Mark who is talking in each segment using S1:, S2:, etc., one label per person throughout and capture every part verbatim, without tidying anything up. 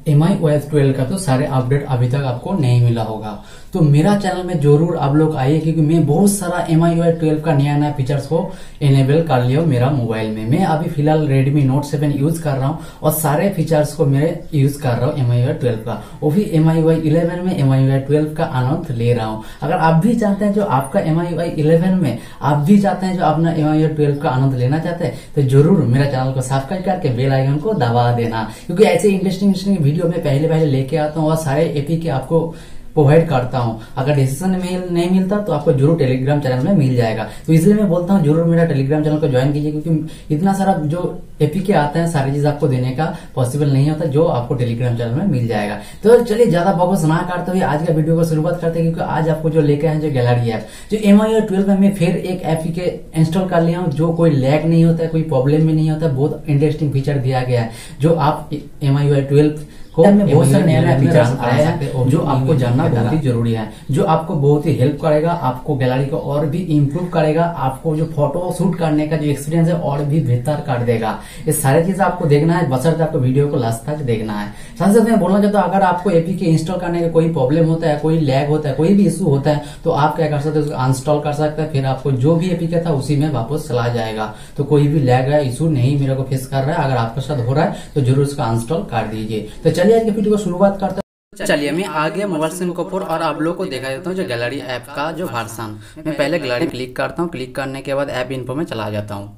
S1: M I O S twelve का तो सारे अपडेट अभी तक आपको नहीं मिला होगा, तो मेरा चैनल में जरूर आप लोग आइए, क्योंकि मैं बहुत सारा M I O S twelve का नया नया फीचर्स को इनेबल कर लिया हूँ मेरा मोबाइल में। मैं अभी फिलहाल रेडमी नोट सेवन यूज कर रहा हूँ और सारे फीचर्स को मैं यूज कर रहा हूँ M I O S twelve का, वो भी M I O S eleven में M I O S twelve का आनंद ले रहा हूँ। अगर आप भी चाहते हैं जो आपका M I O S eleven में आप भी चाहते हैं जो अपना M I O S twelve का आनंद लेना चाहते हैं, तो जरूर मेरा चैनल को सब्सक्राइब करके बेल आइकन को दबा देना, क्योंकि ऐसे इंटरेस्टिंग इंटरेस्टिंग वीडियो में पहले पहले लेके आता हूँ और सारे एपी के आपको प्रोवाइड करता हूँ। अगर डिसीजन मेल नहीं मिलता तो आपको जरूर टेलीग्राम चैनल में मिल जाएगा, तो इसलिए मैं बोलता हूँ जरूर मेरा टेलीग्राम चैनल को ज्वाइन कीजिए, क्योंकि इतना सारा जो एपी के आता है सारी चीज आपको देने का पॉसिबल नहीं होता जो आपको टेलीग्राम चैनल में मिल जाएगा। तो चलिए ज्यादा बकवास ना करते हुए आज का वीडियो को शुरुआत करते हैं, क्योंकि आज आपको जो लेके आए जो गैलरी ऐप, जो M I O S twelve में मैं फिर एक ऐप के इंस्टॉल कर लिया हूँ, जो कोई लैग नहीं होता है, कोई प्रॉब्लम भी नहीं होता है, बहुत इंटरेस्टिंग फीचर दिया गया है जो आप M I O S twelve में बहुत सारे नया नया फीचर्स आए हैं जो आपको जानना बहुत ही जरूरी है, जो आपको बहुत ही हेल्प करेगा, आपको गैलरी को और भी इम्प्रूव करेगा, आपको जो फोटो शूट करने का जो एक्सपीरियंस है और भी बेहतर कर देगा। ये सारी चीजें आपको देखना है, बशर्ते आपको वीडियो को लास्ट तक देखना है। साथ साथ मैं बोलना चाहता हूँ अगर आपको एपी के इंस्टॉल करने का कोई प्रॉब्लम होता है, कोई लैग होता है, कोई भी इशू होता है, तो आप क्या कर सकते हैं, उसको अनस्टॉल कर सकते हैं, फिर आपको जो भी एपी का था उसी में वापस चला जाएगा। तो कोई भी लैग है इशू नहीं मेरे को फेस कर रहा है, अगर आपके साथ हो रहा है तो जरूर उसका अनस्टॉल कर दीजिए। तो चलिए आज की वीडियो को शुरुआत करते हैं। चलिए मैं आ गया मोबाइल स्क्रीन के ऊपर और आप लोग को दिखा देता हूँ जो गैलरी ऐप का जो वर्जन। मैं पहले गैलरी क्लिक करता हूँ, क्लिक करने के बाद ऐप इन्फो में चला जाता हूँ।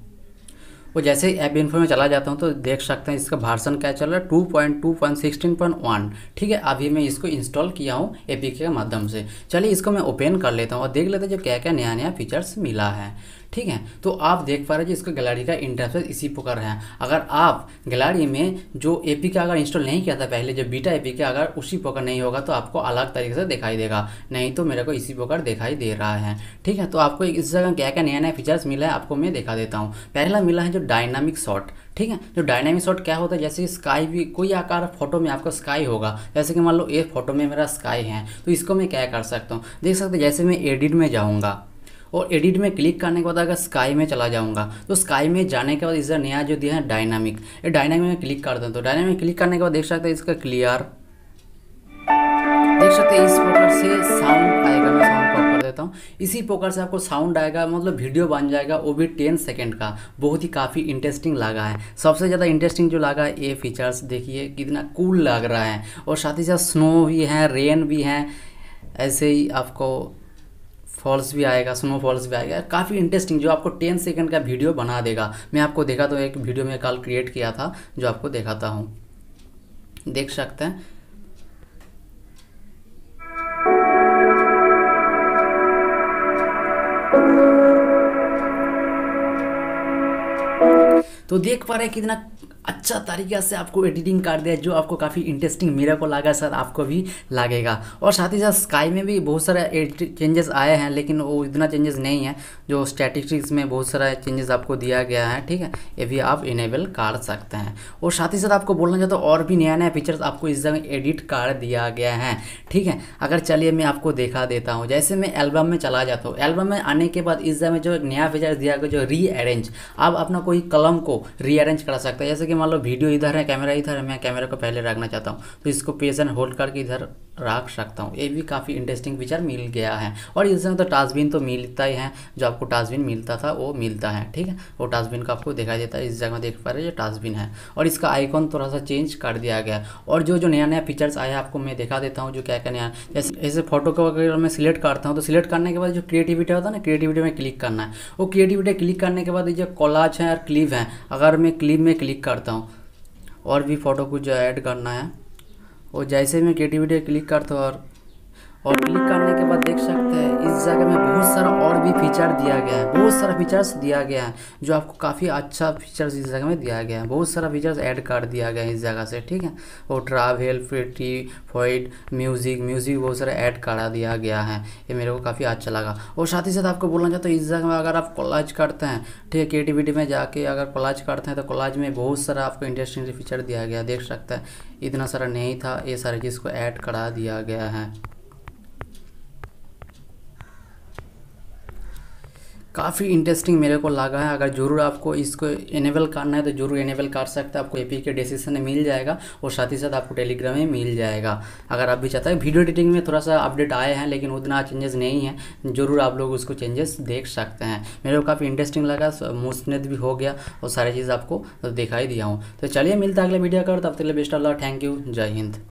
S1: वो जैसे ही ऐप इन्फो में चला जाता हूँ तो देख सकते हैं इसका वर्जन क्या चल रहा है, two point two point sixteen point one. ठीक है, अभी मैं इसको इंस्टॉल किया हूँ एपीके के माध्यम से। चलिए इसको मैं ओपन कर लेता हूँ और देख लेते हैं जो क्या क्या नया नया फीचर्स मिला है। ठीक है, तो आप देख पा रहे हैं इसको गैलरी का इंटरफेस इसी प्रकार है। अगर आप गैलरी में जो एपी का अगर इंस्टॉल नहीं किया था पहले, जो बीटा एपी का अगर उसी प्रकार नहीं होगा तो आपको अलग तरीके से दिखाई देगा, नहीं तो मेरे को इसी प्रकार दिखाई दे रहा है। ठीक है, तो आपको इस जगह क्या क्या नया नया फीचर्स मिला है आपको मैं दिखा देता हूँ। पहला मिला है जो डायनामिक शॉट। ठीक है, जो डायनामिक शॉट क्या होता है, जैसे स्काई भी कोई आकार फोटो में आपका स्काई होगा, जैसे कि मान लो एक फोटो में मेरा स्काई है, तो इसको मैं क्या कर सकता हूँ, देख सकते हैं। जैसे मैं एडिट में जाऊँगा और एडिट में क्लिक करने के बाद अगर स्काई में चला जाऊंगा तो स्काई में जाने के बाद इसका नया जो दिया है डायनामिक, ये डायनामिक में क्लिक कर दूँ तो डायनामिक में क्लिक करने के बाद देख सकते हैं इसका क्लियर, देख सकते हैं इस प्रकार से साउंड आएगा। मैं साउंड को ऑफ कर देता हूँ। इसी प्रकार से आपको साउंड आएगा, मतलब वीडियो बन जाएगा, वो भी टेन सेकेंड का। बहुत ही काफ़ी इंटरेस्टिंग लगा है। सबसे ज़्यादा इंटरेस्टिंग जो लगा है ये फीचर्स, देखिए कितना कूल लग रहा है। और साथ ही साथ स्नो भी है, रेन भी है, ऐसे ही आपको फॉल्स भी आएगा, स्नो फॉल्स भी आएगा। काफ़ी इंटरेस्टिंग जो आपको टेन सेकंड का वीडियो बना देगा। मैं आपको देखा तो एक वीडियो में कल क्रिएट किया था जो आपको दिखाता हूँ, देख सकते हैं। तो देख पा रहे हैं कितना अच्छा तरीका से आपको एडिटिंग कर दिया, जो आपको काफ़ी इंटरेस्टिंग मेरे को लगा, सर आपको भी लगेगा। और साथ ही साथ स्काई में भी बहुत सारे चेंजेस आए हैं, लेकिन वो इतना चेंजेस नहीं है जो स्टैटिस्टिक्स में बहुत सारा चेंजेस आपको दिया गया है। ठीक है, ये भी आप इनेबल कर सकते हैं। और साथ ही साथ आपको बोलना चाहता हूँ और भी नया नया फीचर्स आपको इस जगह एडिट कर दिया गया है। ठीक है, अगर चलिए मैं आपको दिखा देता हूँ। जैसे मैं एल्बम में चला जाता हूँ, एल्बम में आने के बाद इस जगह जो नया फीचर दिया गया जो रीअरेंज, आप अपना कोई कलम को रीअरेंज करा सकते हैं। जैसे कि मान लो वीडियो इधर है, कैमरा इधर है, मैं कैमरा को पहले रखना चाहता हूँ तो इसको पेज एंड होल्ड करके इधर रख सकता हूँ। ये भी काफ़ी इंटरेस्टिंग फीचर मिल गया है। और इस जगह तो टचबिन तो मिलता ही है, जो आपको टचबिन मिलता था वो मिलता है। ठीक है, वो टचबिन का आपको दिखाई देता है। इस जगह देख पा रहे हैं जो टचबिन है, और इसका आइकॉन थोड़ा सा चेंज कर दिया गया। और जो जो नया नया फीचर्स आया आपको मैं दिखा देता हूँ जो क्या क्या नया। जैसे जैसे फोटो को अगर मैं सिलेक्ट करता हूँ तो सिलेक्ट करने के बाद जो क्रिएटिविटी होता है ना, क्रिएटिविटी में क्लिक करना है। वो क्रिएटिविटी क्लिक करने के बाद ये जो कोलाज है और क्लिप है, अगर मैं क्लिप में क्लिक करता हूँ और भी फोटो कुछ जो ऐड करना है, और जैसे मैं क्रिएटिविटी क्लिक करता हूँ और और क्लिक करने के बाद देख सकते हैं इस जगह में बहुत सारा और भी फीचर दिया गया है, बहुत सारा फीचर्स दिया गया है जो आपको काफ़ी अच्छा फीचर्स इस जगह में दिया गया है। बहुत सारा फीचर्स ऐड कर दिया गया है इस जगह से। ठीक है, और ट्रैवल, फ्री, फॉइड, म्यूज़िक म्यूज़िक बहुत सारा ऐड करा दिया गया है। ये मेरे को काफ़ी अच्छा लगा। और साथ ही साथ आपको बोलना चाहता हूँ इस जगह में अगर आप कोलाज करते हैं, ठीक है, क्रिएटिविटी में जाके अगर कोलाज करते हैं तो कोलाज में बहुत सारा आपको इंटरेस्टिंग फीचर दिया गया। देख सकते हैं इतना सारा नहीं था, ये सारी चीज़ को ऐड करा दिया गया है। काफ़ी इंटरेस्टिंग मेरे को लगा है। अगर जरूर आपको इसको इनेबल करना है तो जरूर इनेबल कर सकते हैं, आपको एपी के डिस्क्रिप्शन में मिल जाएगा और साथ ही साथ आपको टेलीग्राम में मिल जाएगा। अगर आप भी चाहते हैं, वीडियो एडिटिंग में थोड़ा सा अपडेट आए हैं लेकिन उतना चेंजेस नहीं है, जरूर आप लोग उसको चेंजेस देख सकते हैं। मेरे को काफ़ी इंटरेस्टिंग लगा, स्मूथनेस भी हो गया और सारी चीज़ आपको दिखाई दिया हूँ। तो चलिए मिलता है अगले वीडियो कर, तब तक के लिए best of luck, thank you, जय हिंद।